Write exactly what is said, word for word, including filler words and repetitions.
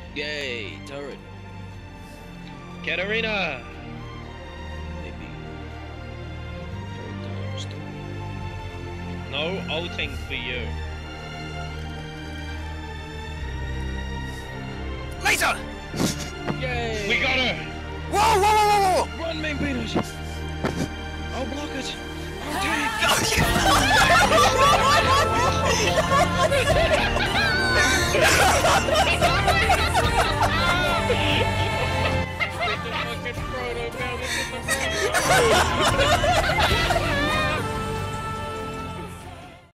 Yay, turret. Katarina! Maybe. Turret times two. No outing for you. Laser! Yay! We got her! Whoa, whoa, whoa, whoa, whoa! Run, main Peters! I'll block it! I'll take it! Get the fucking Frodo down into the